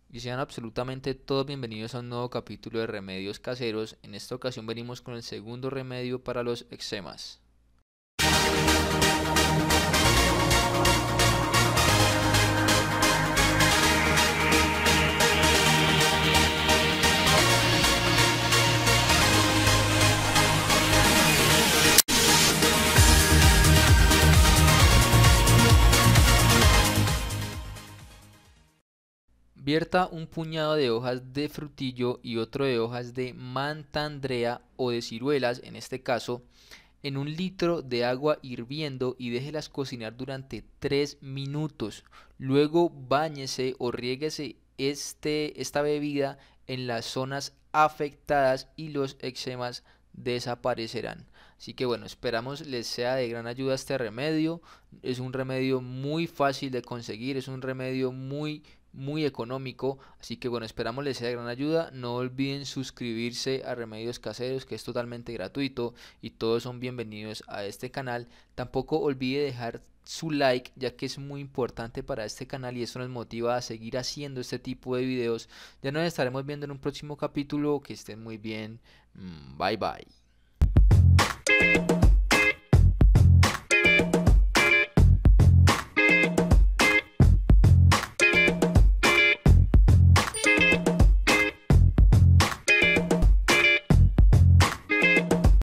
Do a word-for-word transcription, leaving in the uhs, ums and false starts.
Y sean absolutamente todos bienvenidos a un nuevo capítulo de Remedios Caseros. En esta ocasión venimos con el segundo remedio para los eczemas. Vierta un puñado de hojas de frutillo y otro de hojas de mantandrea o de ciruelas, en este caso, en un litro de agua hirviendo y déjelas cocinar durante tres minutos. Luego báñese o riéguese este, esta bebida en las zonas afectadas y los eczemas desaparecerán. Así que bueno, esperamos les sea de gran ayuda este remedio. Es un remedio muy fácil de conseguir, es un remedio muy muy económico, así que bueno, esperamos les sea de gran ayuda. No olviden suscribirse a Remedios Caseros, que es totalmente gratuito y todos son bienvenidos a este canal. Tampoco olvide dejar su like, ya que es muy importante para este canal y eso nos motiva a seguir haciendo este tipo de videos. Ya nos estaremos viendo en un próximo capítulo. Que estén muy bien. Bye bye.